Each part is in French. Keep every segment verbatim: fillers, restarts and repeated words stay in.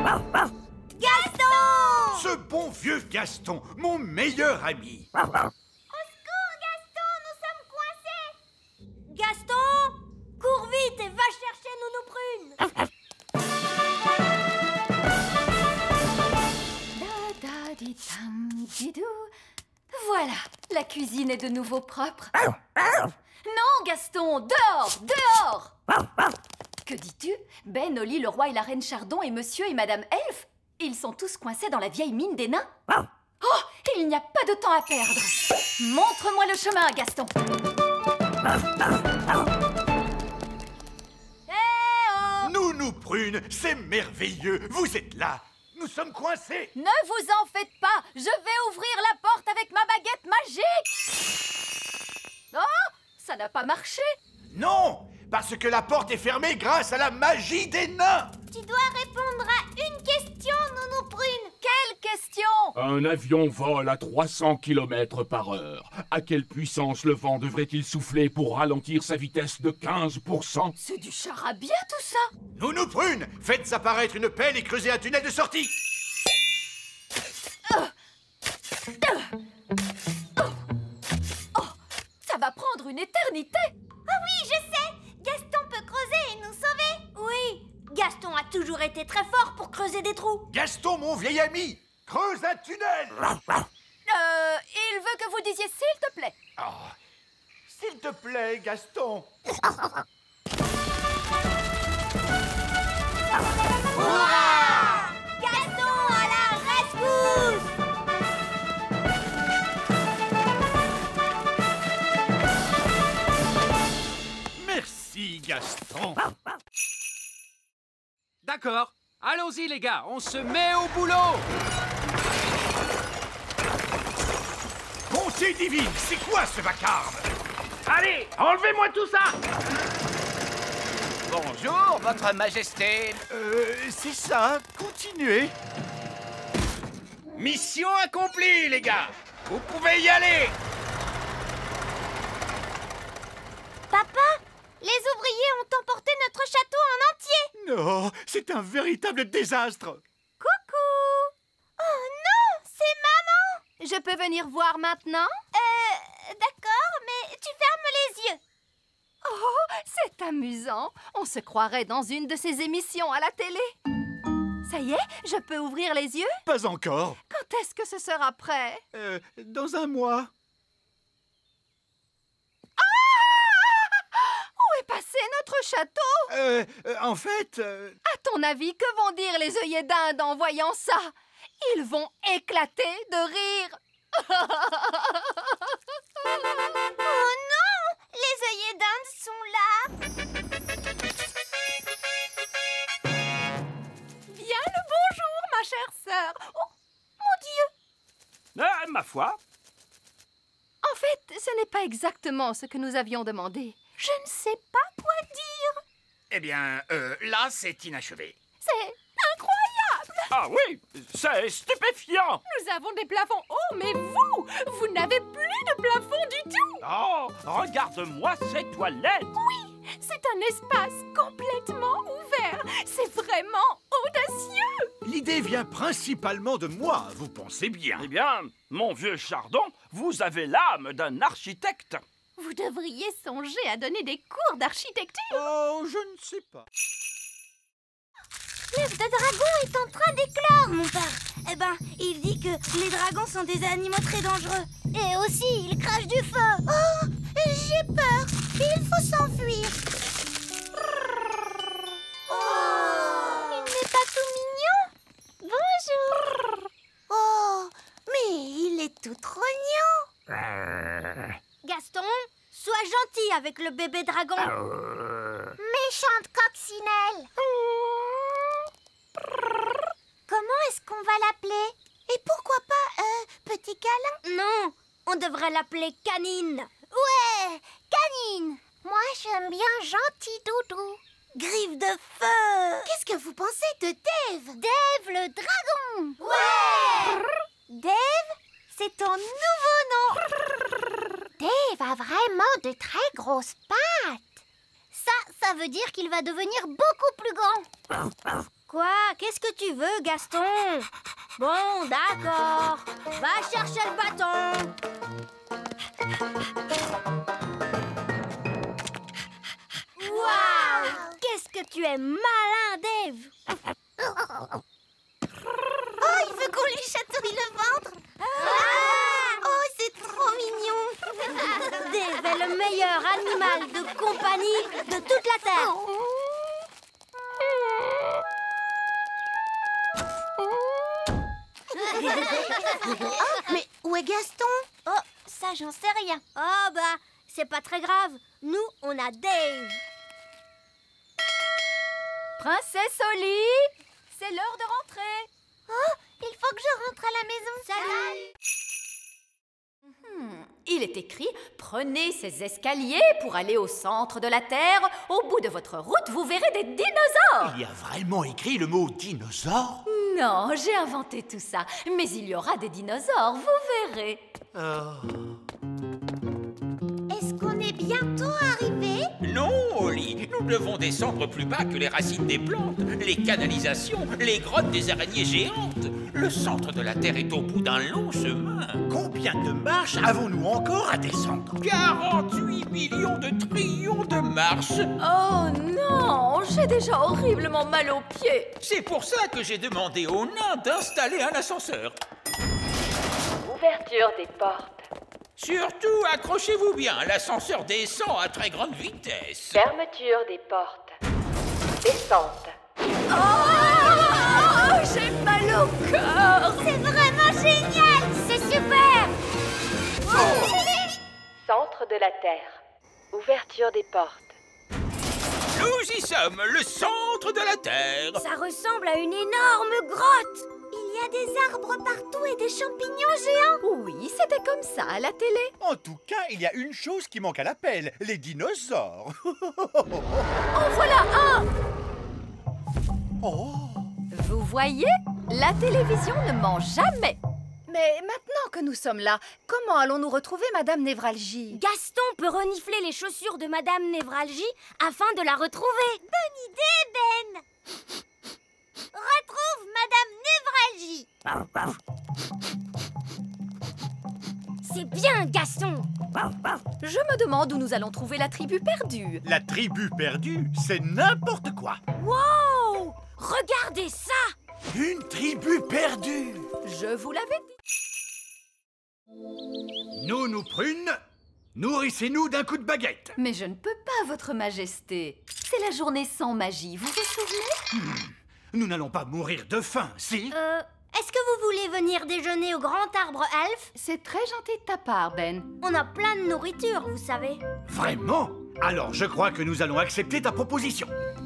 Gaston! Ce bon vieux Gaston, mon meilleur ami. Au secours, Gaston, nous sommes coincés! Gaston, cours vite et va chercher Nounou Prune! Da da di tam didou. Voilà, la cuisine est de nouveau propre. Non, Gaston, dehors, dehors! Que dis-tu? Ben, Oli, le roi et la reine Chardon et monsieur et madame Elfe, ils sont tous coincés dans la vieille mine des nains. Oh, il n'y a pas de temps à perdre. Montre-moi le chemin, Gaston. Eh oh! Nounou Prune, c'est merveilleux, vous êtes là. Nous sommes coincés. Ne vous en faites pas, je vais ouvrir la porte avec ma baguette magique. Oh, ça n'a pas marché. Non, parce que la porte est fermée grâce à la magie des nains. Tu dois répondre à une question, Nounou Prune. Quelle question? Un avion vole à trois cents kilomètres par heure. À quelle puissance le vent devrait-il souffler pour ralentir sa vitesse de quinze pour cent? C'est du charabia tout ça. Nounou Prune, faites apparaître une pelle et creusez un tunnel de sortie. Oh, ça va prendre une éternité. Ah oui, je sais! Gaston peut creuser et nous sauver! Oui, Gaston a toujours été très fort pour creuser des trous. Gaston, mon vieil ami, creuse un tunnel. Euh, il veut que vous disiez s'il te plaît. Oh, s'il te plaît, Gaston. Hurrah! Gaston à la rescousse! Merci, Gaston. D'accord, allons-y les gars, on se met au boulot. Bonté divine, c'est quoi ce vacarme? Allez, enlevez-moi tout ça. Bonjour, votre majesté. Euh, c'est ça, continuez. Mission accomplie, les gars. Vous pouvez y aller. Papa, les ouvriers ont emporté notre château en entier. Non, c'est un véritable désastre. Coucou! Oh non, c'est maman! Je peux venir voir maintenant? Euh, d'accord, mais tu fermes les yeux. Oh, c'est amusant. On se croirait dans une de ces émissions à la télé. Ça y est, je peux ouvrir les yeux? Pas encore. Quand est-ce que ce sera prêt? Euh, dans un mois. Où est passé notre château? Euh, euh, en fait... euh, À ton avis, que vont dire les œillets d'Inde en voyant ça? Ils vont éclater de rire. Oh non! Les œillets d'Inde sont là. Bien le bonjour, ma chère sœur. Oh, mon Dieu! Ah, ma foi. En fait, ce n'est pas exactement ce que nous avions demandé. Je ne sais pas quoi dire. Eh bien, euh, là, c'est inachevé. C'est incroyable. Ah oui, c'est stupéfiant. Nous avons des plafonds hauts, mais vous, vous n'avez plus de plafond du tout. Oh, regarde-moi ces toilettes. Oui, c'est un espace complètement ouvert. C'est vraiment audacieux. L'idée vient principalement de moi, vous pensez bien. Eh bien, mon vieux Chardon, vous avez l'âme d'un architecte. Vous devriez songer à donner des cours d'architecture. Oh, je ne sais pas. L'œuf de dragon est en train d'éclore, mon père. Eh ben, il dit que les dragons sont des animaux très dangereux. Et aussi, ils crachent du feu. Oh, j'ai peur. Il faut s'enfuir. Oh, il n'est pas tout mignon. Bonjour. Oh, mais il est tout trognon. Gaston, sois gentil avec le bébé dragon. Méchante coccinelle. Comment est-ce qu'on va l'appeler? Et pourquoi pas euh, petit câlin? Non, on devrait l'appeler Canine. Ouais, Canine. Moi, j'aime bien Gentil Doudou. Griffe de feu. Qu'est-ce que vous pensez de Dave? Dave le dragon. Ouais. Dave, c'est ton nouveau nom. Dave a vraiment de très grosses pattes. Ça, ça veut dire qu'il va devenir beaucoup plus grand. Quoi? Quoi? Qu'est-ce que tu veux, Gaston? Bon, d'accord. Va chercher le bâton. Waouh! Qu'est-ce que tu es malin, Dave! Oh, il veut qu'on lui chatouille le ventre. Ah! Oh, c'est trop mignon. Dave est le meilleur animal de compagnie de toute la Terre. Oh, mais où est Gaston? Oh, ça, j'en sais rien. Oh bah, c'est pas très grave. Nous, on a Dave. Princesse Oli, c'est l'heure de rentrer. Oh, il faut que je rentre à la maison. Salut. Hmm, il est écrit « Prenez ces escaliers pour aller au centre de la Terre. Au bout de votre route, vous verrez des dinosaures. » Il y a vraiment écrit le mot dinosaure? Non, j'ai inventé tout ça. Mais il y aura des dinosaures, vous verrez. Est-ce qu'on est bientôt arrivé? Non, Oli, nous devons descendre plus bas que les racines des plantes, les canalisations, les grottes des araignées géantes. Le centre de la Terre est au bout d'un long chemin. Combien de marches avons-nous encore à descendre? quarante-huit millions de trillions de marches. Oh non, j'ai déjà horriblement mal aux pieds. C'est pour ça que j'ai demandé aux nains d'installer un ascenseur. Ouverture des portes. Surtout, accrochez-vous bien, l'ascenseur descend à très grande vitesse. Fermeture des portes. Descente. Oh, j'ai mal au cœur. C'est vraiment génial. C'est super. Centre de la Terre. Ouverture des portes. Nous y sommes, le centre de la Terre. Ça ressemble à une énorme grotte. Il y a des arbres partout et des champignons géants. Oui, c'était comme ça à la télé. En tout cas, il y a une chose qui manque à l'appel, les dinosaures. En voilà un. Oh. Vous voyez, la télévision ne ment jamais. Mais maintenant que nous sommes là, comment allons-nous retrouver Madame Névralgie? Gaston peut renifler les chaussures de Madame Névralgie afin de la retrouver. Bonne idée, Ben. Retrouve Madame Névralgie. C'est bien, Gaston. Je me demande où nous allons trouver la tribu perdue. La tribu perdue, c'est n'importe quoi. Wow! Regardez ça! Une tribu perdue. Je vous l'avais dit. Nous, nous prunes, nourrissez-nous d'un coup de baguette. Mais je ne peux pas, Votre Majesté. C'est la journée sans magie, vous vous souvenez? Hmm. Nous n'allons pas mourir de faim, si? Euh, est-ce que vous voulez venir déjeuner au grand arbre elfe? C'est très gentil de ta part, Ben. On a plein de nourriture, vous savez. Vraiment? Alors, je crois que nous allons accepter ta proposition.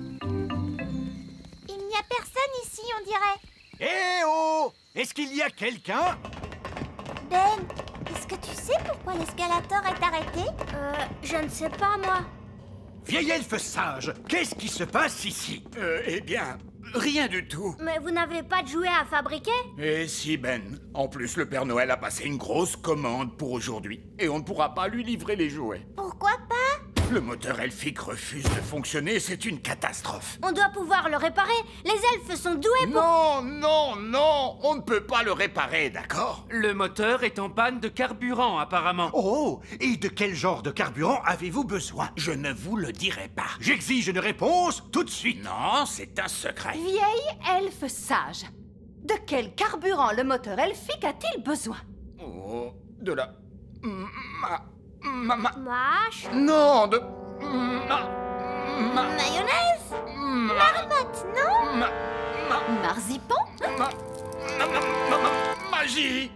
Il n'y a personne ici, on dirait. Eh oh! Est-ce qu'il y a quelqu'un? Ben, est-ce que tu sais pourquoi l'escalator est arrêté? Euh, je ne sais pas, moi. Vieil elfe sage, qu'est-ce qui se passe ici? Euh, eh bien, rien du tout. Mais vous n'avez pas de jouets à fabriquer? Et si, Ben. En plus, le Père Noël a passé une grosse commande pour aujourd'hui. Et on ne pourra pas lui livrer les jouets. Pourquoi pas? Le moteur elfique refuse de fonctionner, c'est une catastrophe. On doit pouvoir le réparer. Les elfes sont doués pour... Non, non, non, on ne peut pas le réparer, d'accord? Le moteur est en panne de carburant, apparemment. Oh! Et de quel genre de carburant avez-vous besoin? Je ne vous le dirai pas. J'exige une réponse tout de suite. Non, c'est un secret. Vieille elfe sage. De quel carburant le moteur elfique a-t-il besoin? Oh, de la... Ma... Ma... ma... Mâche. Non, de... Ma... Ma... Mayonnaise? Ma... Marmotte, non? Ma... Ma... Marzipan? Ma... Ma... Ma... Ma... ma- Magie!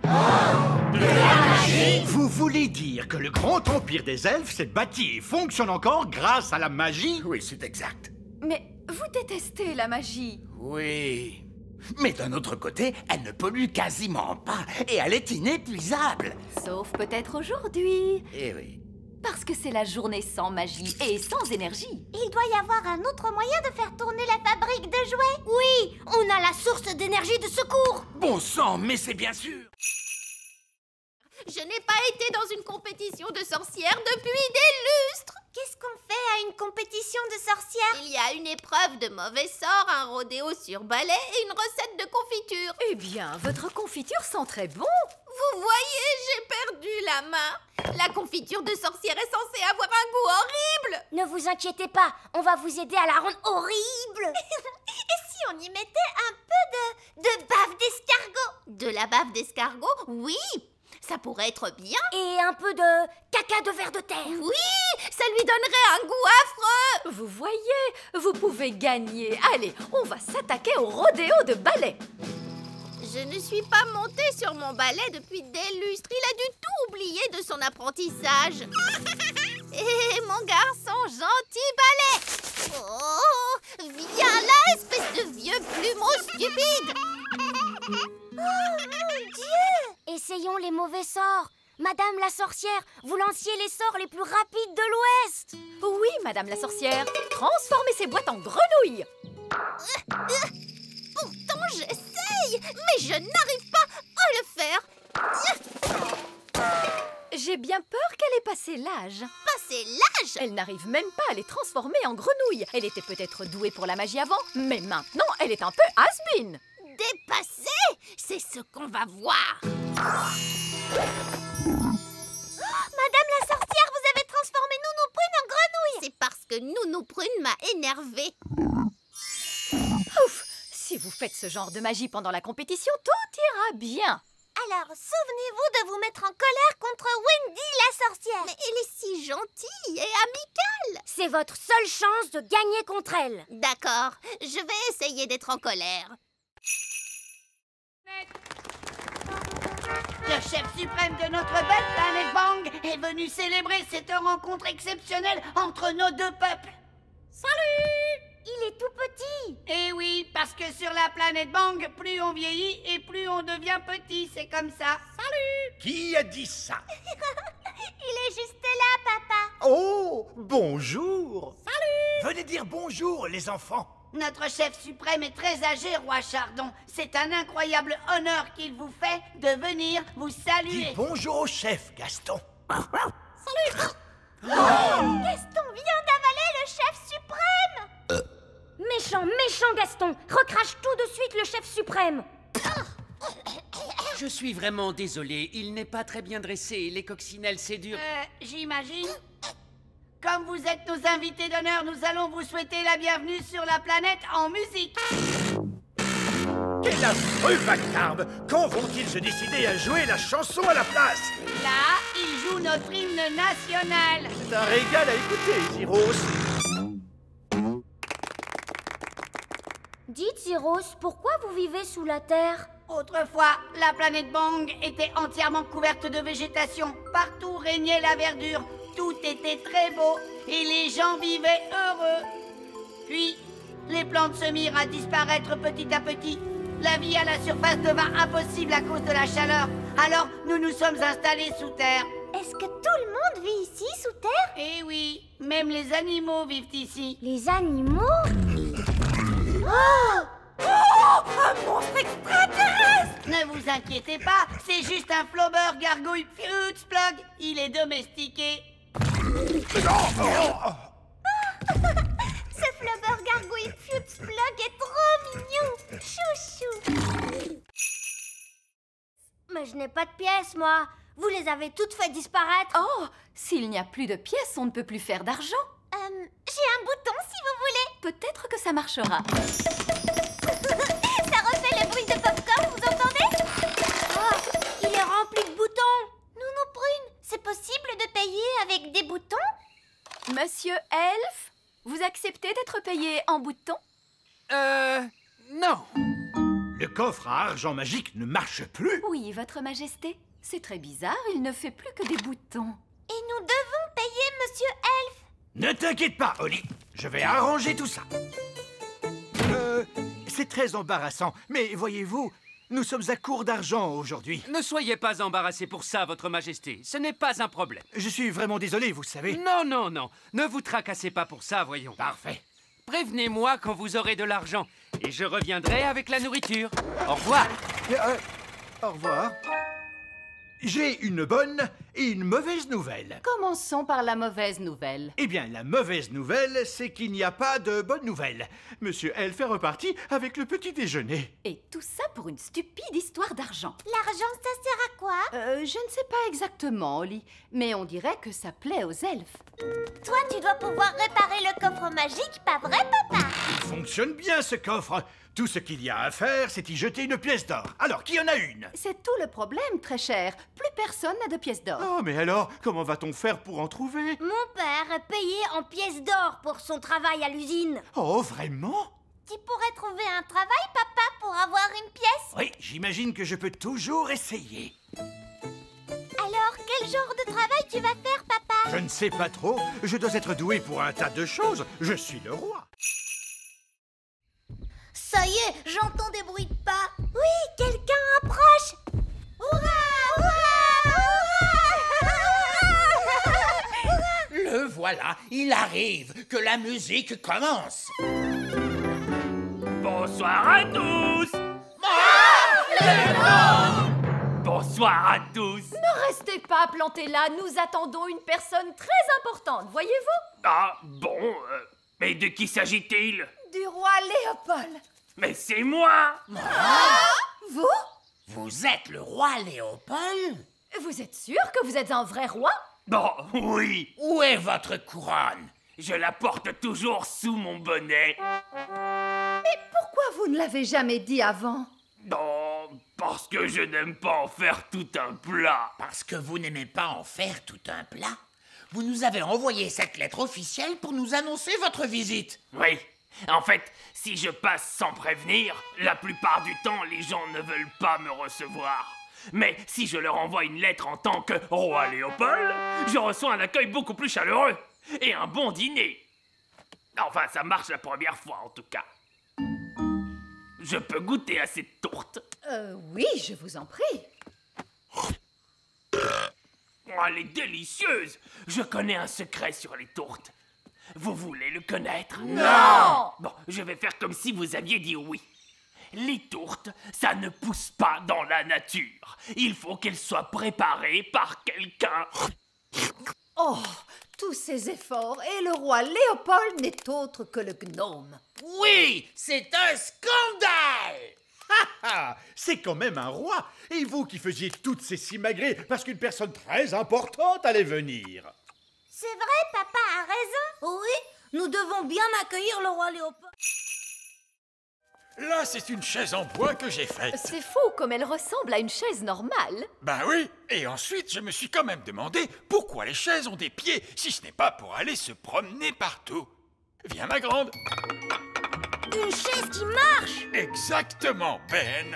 Vous voulez dire que le grand empire des elfes s'est bâti et fonctionne encore grâce à la magie? Oui, c'est exact. Mais vous détestez la magie. Oui. Mais d'un autre côté, elle ne pollue quasiment pas et elle est inépuisable. Sauf peut-être aujourd'hui. Eh oui. Parce que c'est la journée sans magie et sans énergie. Il doit y avoir un autre moyen de faire tourner la fabrique de jouets. Oui, on a la source d'énergie de secours. Bon sang, mais c'est bien sûr. Je n'ai pas été dans une compétition de sorcières depuis des lustres. Qu'est-ce qu'on fait à une compétition de sorcières? Il y a une épreuve de mauvais sort, un rodéo sur balai et une recette de confiture. Eh bien, votre confiture sent très bon. Vous voyez, j'ai perdu la main. La confiture de sorcière est censée avoir un goût horrible. Ne vous inquiétez pas, on va vous aider à la rendre horrible. Et si on y mettait un peu de, de bave d'escargot? De la bave d'escargot? Oui, ça pourrait être bien. Et un peu de caca de ver de terre? Oui, ça lui donnerait un goût affreux. Vous voyez, vous pouvez gagner. Allez, on va s'attaquer au rodéo de balai. Je ne suis pas montée sur mon balai depuis des lustres. Il a dû tout oublier de son apprentissage. Et mon garçon gentil balai. Oh, viens là, espèce de vieux plumeau stupide. Oh mon Dieu! Essayons les mauvais sorts. Madame la sorcière, vous lanciez les sorts les plus rapides de l'Ouest. Oui, Madame la sorcière. Transformez ces boîtes en grenouilles. Pourtant, j'essaye, mais je n'arrive pas à le faire. J'ai bien peur qu'elle ait passé l'âge. Passé l'âge? Elle n'arrive même pas à les transformer en grenouilles. Elle était peut-être douée pour la magie avant, mais maintenant, elle est un peu has-been. Dépassée? C'est ce qu'on va voir. Madame la sorcière, vous avez transformé Nounou Prune en grenouille. C'est parce que Nounou Prune m'a énervée. Ouf! Si vous faites ce genre de magie pendant la compétition, tout ira bien. Alors, souvenez-vous de vous mettre en colère contre Wendy la sorcière. Mais elle est si gentille et amicale. C'est votre seule chance de gagner contre elle. D'accord, je vais essayer d'être en colère. Le chef suprême de notre belle planète Bang est venu célébrer cette rencontre exceptionnelle entre nos deux peuples. Salut! Il est tout petit. Eh oui, parce que sur la planète Bang, plus on vieillit et plus on devient petit, c'est comme ça. Salut! Qui a dit ça? Il est juste là, papa. Oh, bonjour. Salut! Venez dire bonjour, les enfants. Notre chef suprême est très âgé, roi Chardon. C'est un incroyable honneur qu'il vous fait de venir vous saluer. Dis bonjour au chef, Gaston. Salut! Oh, Gaston vient d'avaler le chef suprême. Euh. Méchant, méchant Gaston. Recrache tout de suite le chef suprême. Je suis vraiment désolé, il n'est pas très bien dressé. Les coccinelles, c'est dur. Euh, j'imagine. Comme vous êtes nos invités d'honneur, nous allons vous souhaiter la bienvenue sur la planète en musique. Quel affreux vacarme! Quand vont-ils se décider à jouer la chanson à la place? Là, ils jouent notre hymne national. C'est un régal à écouter, Zyros. Dites, Zyros, pourquoi vous vivez sous la terre? Autrefois, la planète Bang était entièrement couverte de végétation. Partout régnait la verdure. Tout était très beau et les gens vivaient heureux. Puis, les plantes se mirent à disparaître petit à petit. La vie à la surface devint impossible à cause de la chaleur. Alors, nous nous sommes installés sous terre. Est-ce que tout le monde vit ici, sous terre? Eh oui, même les animaux vivent ici. Les animaux? Oh! Oh! Un monstre extraterrestre! Ne vous inquiétez pas, c'est juste un flobber gargouille Futzplug. Il est domestiqué. Ce flobber gargouille Futzplug est trop mignon. Chouchou. Mais je n'ai pas de pièces, moi. Vous les avez toutes fait disparaître. Oh, s'il n'y a plus de pièces, on ne peut plus faire d'argent. Euh, j'ai un bouton, si vous voulez. Peut-être que ça marchera. Ça refait le bruit de popcorn, vous entendez? Oh, il est rempli de boutons. Nounou Prune, c'est possible de payer avec des boutons? Monsieur Elf, vous acceptez d'être payé en boutons? Euh... non. Le coffre à argent magique ne marche plus. Oui, votre majesté. C'est très bizarre, il ne fait plus que des boutons. Et nous devons payer Monsieur Elf. Ne t'inquiète pas, Holly. Je vais arranger tout ça. Euh... C'est très embarrassant, mais voyez-vous, nous sommes à court d'argent aujourd'hui. Ne soyez pas embarrassé pour ça, votre majesté. Ce n'est pas un problème. Je suis vraiment désolé, vous savez. Non, non, non. Ne vous tracassez pas pour ça, voyons. Parfait. Prévenez-moi quand vous aurez de l'argent et je reviendrai avec la nourriture. Au revoir. Euh, au revoir. J'ai une bonne et une mauvaise nouvelle. Commençons par la mauvaise nouvelle. Eh bien, la mauvaise nouvelle, c'est qu'il n'y a pas de bonne nouvelle. Monsieur Elf est reparti avec le petit déjeuner. Et tout ça pour une stupide histoire d'argent. L'argent, ça sert à quoi? Euh, je ne sais pas exactement, Oli, mais on dirait que ça plaît aux elfes. Toi, tu dois pouvoir réparer le coffre magique, pas vrai, papa? Il fonctionne bien, ce coffre. Tout ce qu'il y a à faire, c'est y jeter une pièce d'or. Alors, qui en a une? C'est tout le problème, très cher. Plus personne n'a de pièces d'or. Oh, mais alors, comment va-t-on faire pour en trouver? Mon père est payé en pièces d'or pour son travail à l'usine. Oh, vraiment? Tu pourrais trouver un travail, papa, pour avoir une pièce? Oui, j'imagine que je peux toujours essayer. Alors, quel genre de travail tu vas faire, papa? Je ne sais pas trop. Je dois être doué pour un tas de choses. Je suis le roi. Ça y est, j'entends des bruits de pas. Oui, quelqu'un approche. Hurrah, hurrah, hurrah. Le voilà, il arrive, que la musique commence. Bonsoir à tous. Bonsoir à tous. Ne restez pas plantés là, nous attendons une personne très importante, voyez-vous? Ah, bon, euh, mais de qui s'agit-il? Du roi Léopold. Mais c'est moi. Ah, vous? Vous êtes le roi Léopold? Vous êtes sûr que vous êtes un vrai roi? Bon, oui. Où est votre couronne? Je la porte toujours sous mon bonnet. Mais pourquoi vous ne l'avez jamais dit avant? Non, parce que je n'aime pas en faire tout un plat. Parce que vous n'aimez pas en faire tout un plat? Vous nous avez envoyé cette lettre officielle pour nous annoncer votre visite. Oui. En fait, si je passe sans prévenir, la plupart du temps, les gens ne veulent pas me recevoir. Mais si je leur envoie une lettre en tant que roi Léopold, je reçois un accueil beaucoup plus chaleureux et un bon dîner. Enfin, ça marche la première fois, en tout cas. Je peux goûter à cette tourte? Euh, oui, je vous en prie. Oh, elle est délicieuse. Je connais un secret sur les tourtes. Vous voulez le connaître? Non! Bon, je vais faire comme si vous aviez dit oui. Les tourtes, ça ne pousse pas dans la nature. Il faut qu'elles soient préparées par quelqu'un. Oh, tous ces efforts, et le roi Léopold n'est autre que le gnome. Oui, c'est un scandale! Ah, c'est quand même un roi. Et vous qui faisiez toutes ces simagrées parce qu'une personne très importante allait venir. C'est vrai, papa a raison. Oui, nous devons bien accueillir le roi Léopold. Là, c'est une chaise en bois que j'ai faite. C'est fou comme elle ressemble à une chaise normale. Ben oui, et ensuite, je me suis quand même demandé pourquoi les chaises ont des pieds, si ce n'est pas pour aller se promener partout. Viens, ma grande. Une chaise qui marche. Exactement, Ben.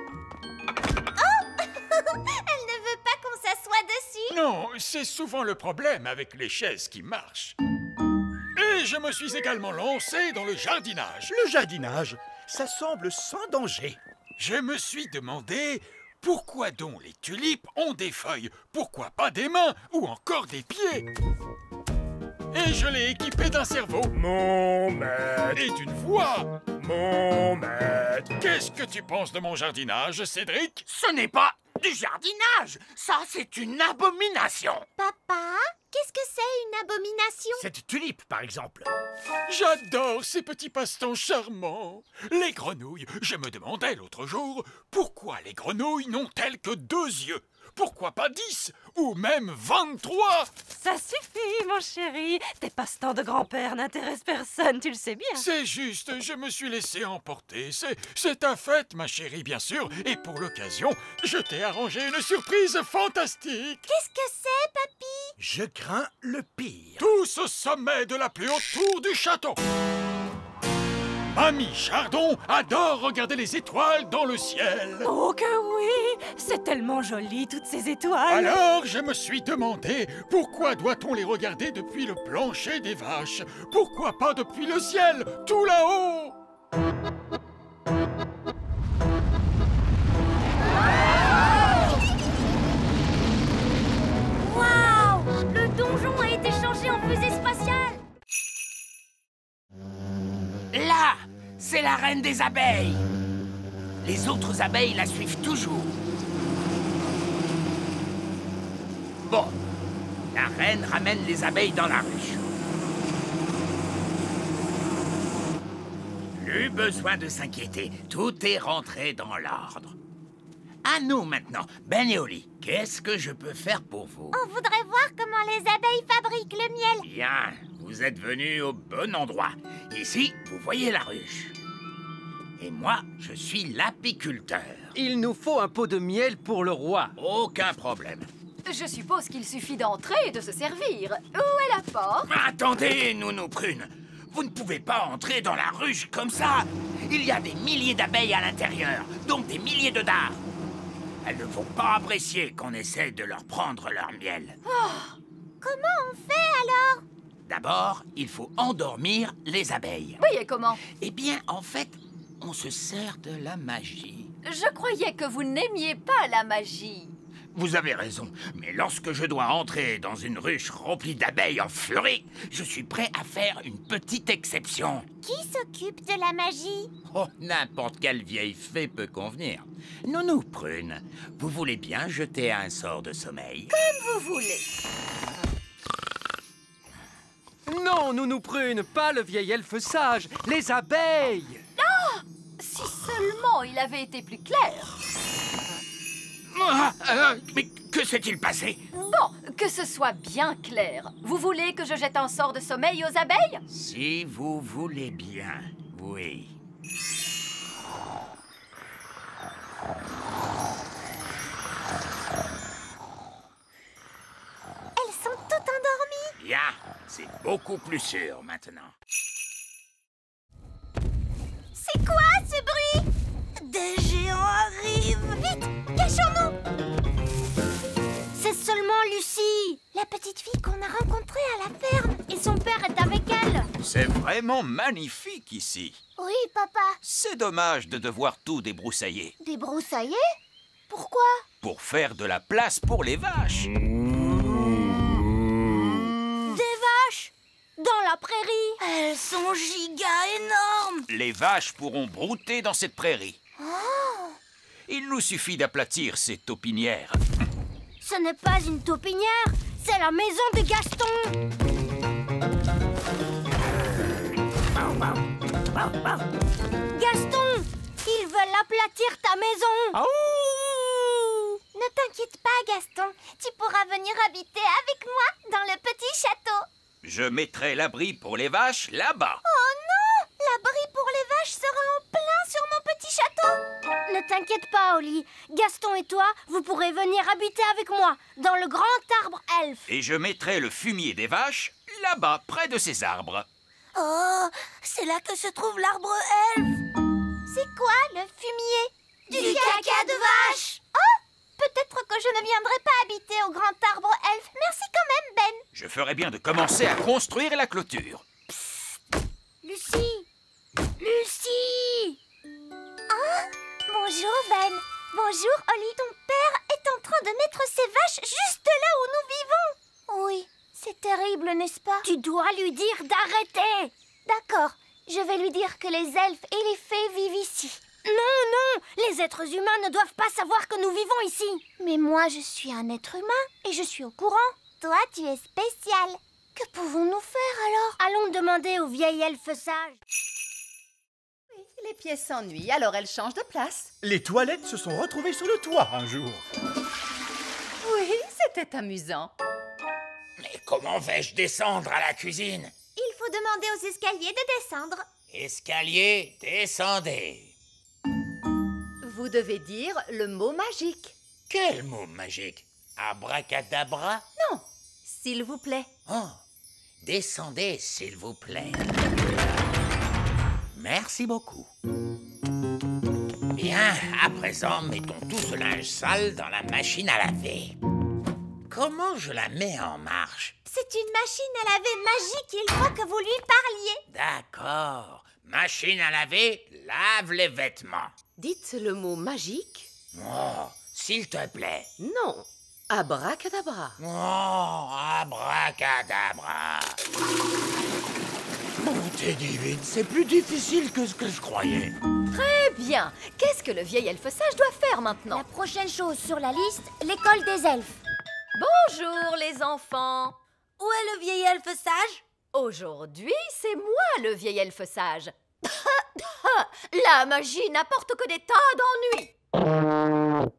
Oh Elle ne veut pas qu'on s'assoie dessus. Non, c'est souvent le problème avec les chaises qui marchent. Et je me suis également lancé dans le jardinage. Le jardinage, ça semble sans danger. Je me suis demandé pourquoi donc les tulipes ont des feuilles, pourquoi pas des mains ou encore des pieds. Et je l'ai équipé d'un cerveau. Mon maître. Et d'une voix. Mon maître. Qu'est-ce que tu penses de mon jardinage, Cédric? Ce n'est pas du jardinage. Ça, c'est une abomination. Papa, qu'est-ce que c'est une abomination? Cette tulipe, par exemple. J'adore ces petits passe-temps charmants. Les grenouilles. Je me demandais l'autre jour, pourquoi les grenouilles n'ont-elles que deux yeux? Pourquoi pas dix? Ou même vingt-trois? Ça suffit, mon chéri. Tes passe-temps de grand-père n'intéressent personne, tu le sais bien. C'est juste, je me suis laissé emporter. C'est, c'est ta fête, ma chérie, bien sûr. Et pour l'occasion, je t'ai arrangé une surprise fantastique. Qu'est-ce que c'est, papy? Je crains le pire. Tous au sommet de la plus haute tour du château. Mamie Chardon adore regarder les étoiles dans le ciel. Oh que oui! C'est tellement joli, toutes ces étoiles. Alors, je me suis demandé, pourquoi doit-on les regarder depuis le plancher des vaches? Pourquoi pas depuis le ciel, tout là-haut? Waouh! Le donjon a été changé en fusée spatiale. Là, c'est la reine des abeilles. Les autres abeilles la suivent toujours. Bon, la reine ramène les abeilles dans la ruche. Plus besoin de s'inquiéter, tout est rentré dans l'ordre. À nous maintenant, Ben et Oli, qu'est-ce que je peux faire pour vous? On voudrait voir comment les abeilles fabriquent le miel. Bien, vous êtes venus au bon endroit. Ici, vous voyez la ruche. Et moi, je suis l'apiculteur. Il nous faut un pot de miel pour le roi. Aucun problème. Je suppose qu'il suffit d'entrer et de se servir. Où est la porte? Attendez, Nounou Prune. Vous ne pouvez pas entrer dans la ruche comme ça. Il y a des milliers d'abeilles à l'intérieur, donc des milliers de dards. Elles ne vont pas apprécier qu'on essaie de leur prendre leur miel. Oh, comment on fait alors? D'abord, il faut endormir les abeilles. Oui, et comment? Eh bien, en fait, on se sert de la magie. Je croyais que vous n'aimiez pas la magie. Vous avez raison, mais lorsque je dois entrer dans une ruche remplie d'abeilles en furie, je suis prêt à faire une petite exception. Qui s'occupe de la magie? Oh, n'importe quelle vieille fée peut convenir. Nounou Prune, vous voulez bien jeter un sort de sommeil? Comme vous voulez. Non, Nounou Prune, pas le vieil elfe sage, les abeilles! Ah! Si seulement il avait été plus clair. Ah, euh, mais que s'est-il passé? Bon, que ce soit bien clair. Vous voulez que je jette un sort de sommeil aux abeilles? Si vous voulez bien, oui. Elles sont toutes endormies. Bien, c'est beaucoup plus sûr maintenant. C'est quoi ce bruit? Des géants arrivent. Vite, cachons-nous. C'est seulement Lucie, la petite fille qu'on a rencontrée à la ferme. Et son père est avec elle. C'est vraiment magnifique ici. Oui, papa. C'est dommage de devoir tout débroussailler. Débroussailler? Pourquoi? Pour faire de la place pour les vaches. Des vaches? Dans la prairie? Elles sont giga énormes. Les vaches pourront brouter dans cette prairie. Oh. Il nous suffit d'aplatir ces taupinières. Ce n'est pas une taupinière, c'est la maison de Gaston. Gaston, ils veulent aplatir ta maison. Oh. Ne t'inquiète pas, Gaston. Tu pourras venir habiter avec moi dans le petit château. Je mettrai l'abri pour les vaches là-bas. Oh non! L'abri pour les vaches sera en plein sur mon petit château. Ne t'inquiète pas, Oli. Gaston et toi, vous pourrez venir habiter avec moi dans le grand arbre elfe. Et je mettrai le fumier des vaches là-bas, près de ces arbres. Oh, c'est là que se trouve l'arbre elfe. C'est quoi le fumier? Du, Du caca de vache. Oh, peut-être que je ne viendrai pas habiter au grand arbre elfe. Merci quand même, Ben. Je ferai bien de commencer à construire la clôture. Psst. Lucie. Lucie. Ah, bonjour, Ben. Bonjour, Oli. Ton père est en train de mettre ses vaches juste là où nous vivons. Oui, c'est terrible, n'est-ce pas? Tu dois lui dire d'arrêter. D'accord, je vais lui dire que les elfes et les fées vivent ici. Non, non, les êtres humains ne doivent pas savoir que nous vivons ici. Mais moi, je suis un être humain et je suis au courant. Toi, tu es spécial. Que pouvons-nous faire alors? Allons demander au vieil elfe sage. Oui, les pièces s'ennuient, alors elles changent de place. Les toilettes se sont retrouvées sur le toit un jour. Oui, c'était amusant. Mais comment vais-je descendre à la cuisine? Il faut demander aux escaliers de descendre. Escalier, descendez. Vous devez dire le mot magique. Quel mot magique? Abracadabra? Non, s'il vous plaît. Oh, descendez, s'il vous plaît. Merci beaucoup. Bien, à présent, mettons tout ce linge sale dans la machine à laver. Comment je la mets en marche? C'est une machine à laver magique, il faut que vous lui parliez. D'accord. Machine à laver, lave les vêtements. Dites le mot magique. Oh, s'il te plaît. Non, abracadabra. Oh, abracadabra. Bonté divine, c'est plus difficile que ce que je croyais. Très bien. Qu'est-ce que le vieil elfe sage doit faire maintenant? La prochaine chose sur la liste, l'école des elfes. Bonjour les enfants. Où est le vieil elfe sage? Aujourd'hui, c'est moi le vieil elfe sage. La magie n'apporte que des tas d'ennuis.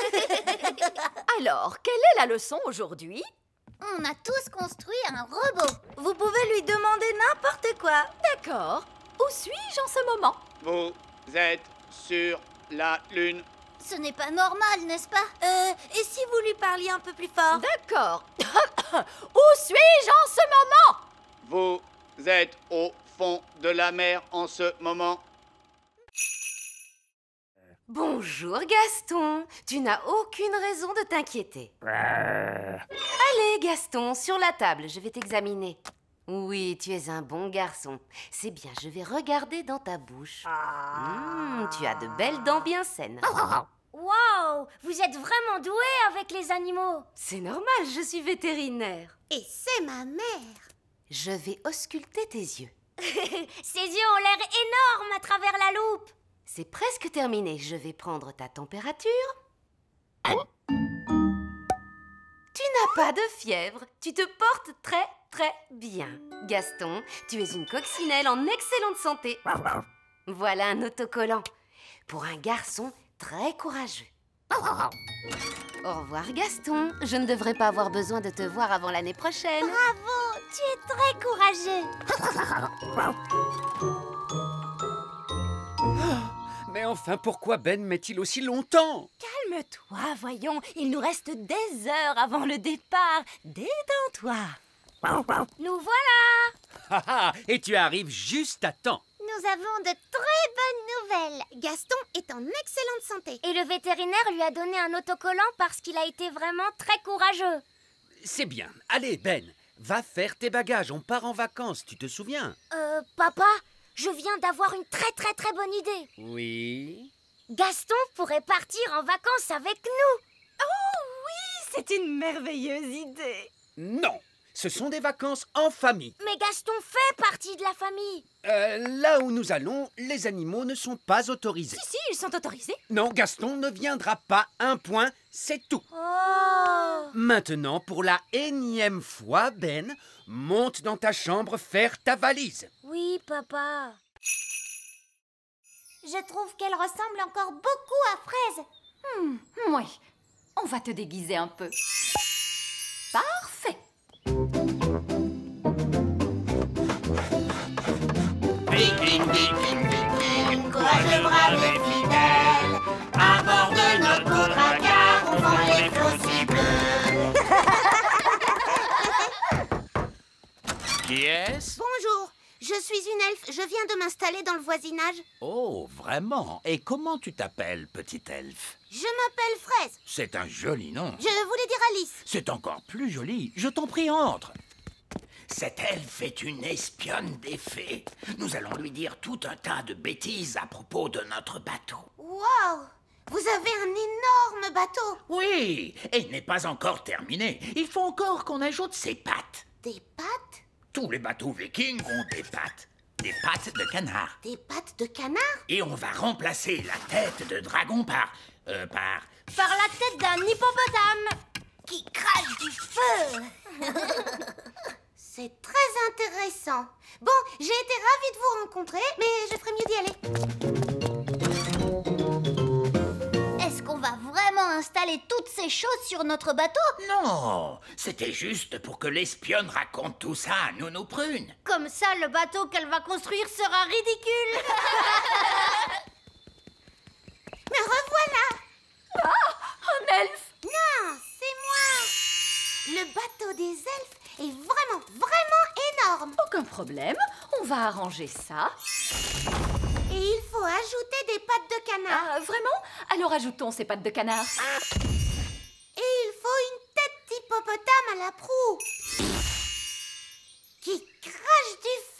Alors, quelle est la leçon aujourd'hui? On a tous construit un robot. Vous pouvez lui demander n'importe quoi. D'accord. Où suis-je en ce moment? Vous êtes sur la Lune. Ce n'est pas normal, n'est-ce pas? Euh, et si vous lui parliez un peu plus fort? D'accord. Où suis-je en ce moment? Vous êtes au fond de la mer en ce moment. Bonjour Gaston, tu n'as aucune raison de t'inquiéter. Allez Gaston, sur la table, je vais t'examiner. Oui, tu es un bon garçon. C'est bien, je vais regarder dans ta bouche. Mmh, tu as de belles dents bien saines. Waouh! Vous êtes vraiment doué avec les animaux. C'est normal, je suis vétérinaire. Et c'est ma mère. Je vais ausculter tes yeux. Ses yeux ont l'air énormes à travers la loupe. C'est presque terminé. Je vais prendre ta température. Tu n'as pas de fièvre. Tu te portes très, très bien. Gaston, tu es une coccinelle en excellente santé. Voilà un autocollant. Pour un garçon très courageux. Au revoir Gaston. Je ne devrais pas avoir besoin de te voir avant l'année prochaine. Bravo, tu es très courageux. Mais enfin, pourquoi Ben met-il aussi longtemps? Calme-toi, voyons. Il nous reste des heures avant le départ. Détends-toi. Nous voilà. Ah ah, et tu arrives juste à temps. Nous avons de très bonnes nouvelles. Gaston est en excellente santé. Et le vétérinaire lui a donné un autocollant parce qu'il a été vraiment très courageux. C'est bien. Allez, Ben, va faire tes bagages. On part en vacances, tu te souviens? Euh, papa, je viens d'avoir une très très très bonne idée. Oui? Gaston pourrait partir en vacances avec nous. Oh oui, c'est une merveilleuse idée. Non, ce sont des vacances en famille. Mais Gaston fait partie de la famille. Euh, là où nous allons, les animaux ne sont pas autorisés. Si, si, ils sont autorisés. Non, Gaston ne viendra pas. Un point, c'est tout. Oh. Maintenant, pour la énième fois, Ben, monte dans ta chambre faire ta valise. Oui, papa. Je trouve qu'elle ressemble encore beaucoup à Fraise. Hmm, oui, on va te déguiser un peu. Parfait. Viking, viking, viking, courageux, brave et fidèle. À bord de notre beau dracard, on vend les flots bleus. Qui est-ce? Bonjour, je suis une elfe. Je viens de m'installer dans le voisinage. Oh, vraiment? Et comment tu t'appelles, petite elfe? Je m'appelle Fraise. C'est un joli nom. Je voulais dire Alice. C'est encore plus joli. Je t'en prie, entre. Cette elfe est une espionne des fées. Nous allons lui dire tout un tas de bêtises à propos de notre bateau. Waouh! Vous avez un énorme bateau. Oui, et il n'est pas encore terminé. Il faut encore qu'on ajoute ses pattes. Des pattes? Tous les bateaux vikings ont des pattes. Des pattes de canard. Des pattes de canard? Et on va remplacer la tête de dragon par... Euh, par... Par la tête d'un hippopotame qui crache du feu. C'est très intéressant. Bon, j'ai été ravie de vous rencontrer, mais je ferais mieux d'y aller. Est-ce qu'on va vraiment installer toutes ces choses sur notre bateau? Non, c'était juste pour que l'espionne raconte tout ça à Nounou Prune. Comme ça, le bateau qu'elle va construire sera ridicule. Me revoilà. Ah, un elfe. Non, c'est moi. Le bateau des elfes est vraiment, vraiment énorme. Aucun problème, on va arranger ça. Et il faut ajouter des pattes de canard. Ah, vraiment? Alors ajoutons ces pattes de canard. Et il faut une tête d'hippopotame à la proue qui crache du